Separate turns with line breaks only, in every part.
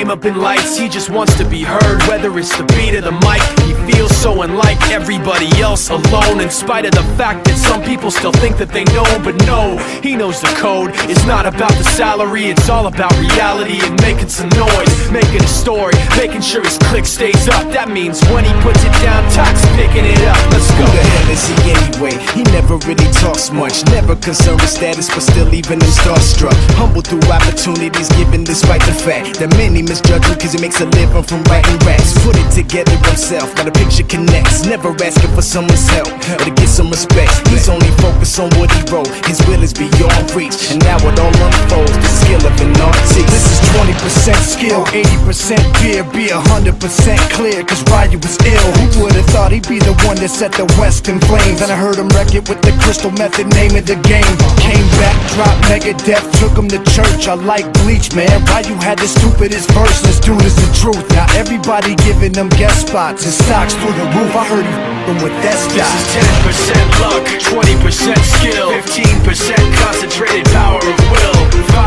name up in lights, he just wants to be heard. Whether it's the beat or the mic, he feels so unlike everybody else, alone. In spite of the fact that some people still think that they know, but no, he knows the code. It's not about the salary, it's all about reality and making some noise, making a story, making sure his click stays up. That means when he puts it down, Tox picking it up. Let's go.
Who the hell is he anyway? He never really talks much, never concerned with status, but still leaving him starstruck. Humble through opportunities given despite the fact that many misjudge him cause he makes a living from writing raps. Put it together himself, now the picture connects. Never asking for someone's help or to get some respect. He's only focused on what he wrote, his will is beyond reach, and now it all unfolds, the skill of an artist. This is 20% skill, 80% fear, be 100% clear, cause Ryu was ill. Who would've thought he'd be the one that set the West in flames? And I heard him wreck it with the Crystal Method, name of the game. Came back, dropped Megadeth, took him to church. I like Bleach, man, Ryu had the stupidest verse. This dude is the truth. Now everybody giving them guest spots and stocks through the roof. I heard he f***ing with that stock.
This is 10% luck, 20% skill, 15% concentrated power of will,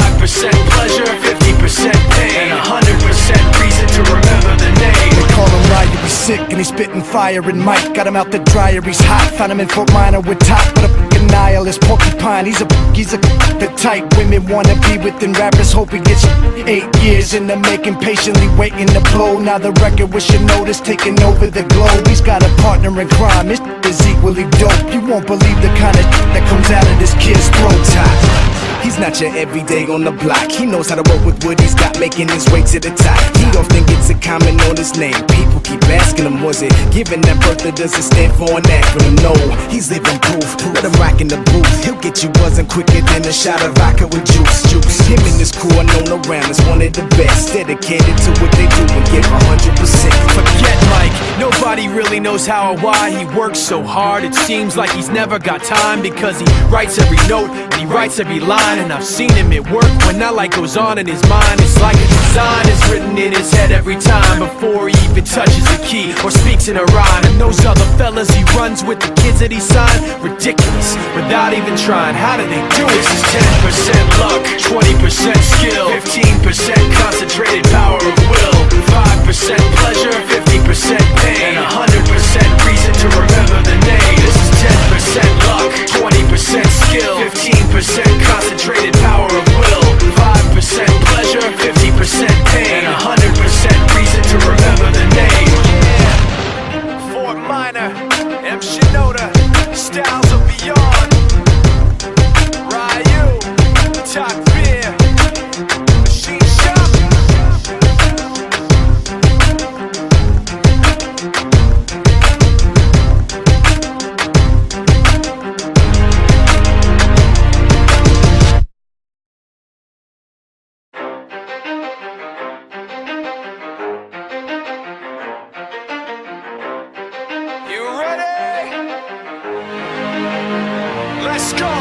5% pleasure, 50% pain, and 100% reason to remember the name.
They call him Ryu, he's sick and he's spitting fire and Mike got him out the dryer, he's hot. Found him in Fort Minor with top, but a f***ing nihilist porcupine. He's the type women wanna be with, and rappers hope he gets 8 years in the making, patiently waiting to blow. Now the record with your notice taking over the globe. He's got a partner in crime, his is equally dope. You won't believe the kind of that comes out of this kid's throat. He's not your everyday on the block. He knows how to work with what he's got, making his way to the top. He often gets a comment on his name. People keep asking him, was it given that birth or does it stand for an acronym? No, he's living proof. Let him rock in the booth. He'll get you buzzing quicker than a shot of vodka with juice. Him and his crew are known around as one of the best, dedicated to what they do and give 100%.
Forget Mike, nobody really knows how or why he works so hard. It seems like he's never got time, because he writes every note and he writes every line. And I've seen him at work when that light goes on in his mind. It's like a design is written in his head every time, before he even touches a key or speaks in a rhyme. And those other fellas he runs with, the kids that he signed, ridiculous, without even trying. How do they do it? This is 10% luck, 20% skill, 15% concentrated power of will, 5% pleasure, 50% pain, and 100% reason to remember the name. This is 10% luck, 20% skill, 15% concentrated power of will, 5% pleasure, 50% pain, and 100% reason to remember the name. Yeah, Fort Minor, M. Shinoda, styles of beyond, Ryu, Top Beer, Machine Shop. Let's go!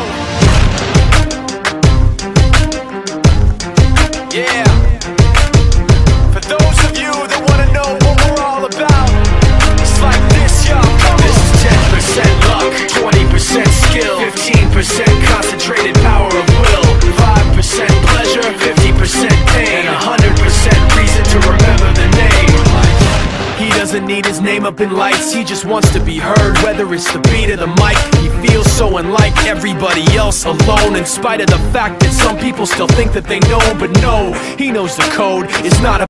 Yeah! For those of you that wanna know what we're all about, it's like this, y'all. This is 10% luck, 20% skill, 15% concentrated power of will, 5% pleasure, 50% pain, and 100% reason to remember the name. He doesn't need his name up in lights, he just wants to be heard. Whether it's the beat or the mic, he feels so unlike everybody else, alone. In spite of the fact that some people still think that they know, but no, he knows the code. It's not